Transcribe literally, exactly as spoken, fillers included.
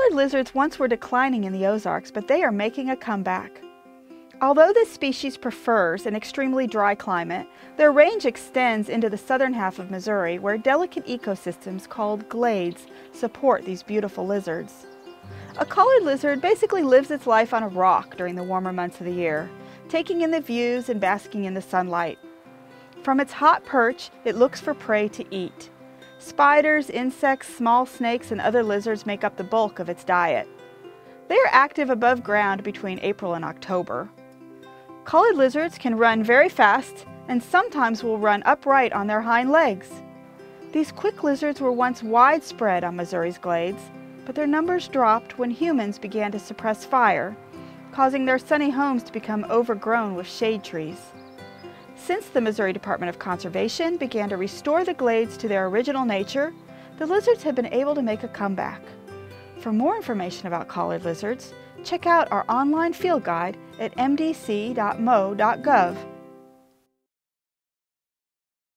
Collared lizards once were declining in the Ozarks, but they are making a comeback. Although this species prefers an extremely dry climate, their range extends into the southern half of Missouri, where delicate ecosystems called glades support these beautiful lizards. A collared lizard basically lives its life on a rock during the warmer months of the year, taking in the views and basking in the sunlight. From its hot perch, it looks for prey to eat. Spiders, insects, small snakes, and other lizards make up the bulk of its diet. They are active above ground between April and October. Collared lizards can run very fast and sometimes will run upright on their hind legs. These quick lizards were once widespread on Missouri's glades, but their numbers dropped when humans began to suppress fire, causing their sunny homes to become overgrown with shade trees. Since the Missouri Department of Conservation began to restore the glades to their original nature, the lizards have been able to make a comeback. For more information about collared lizards, check out our online field guide at m d c dot mo dot gov.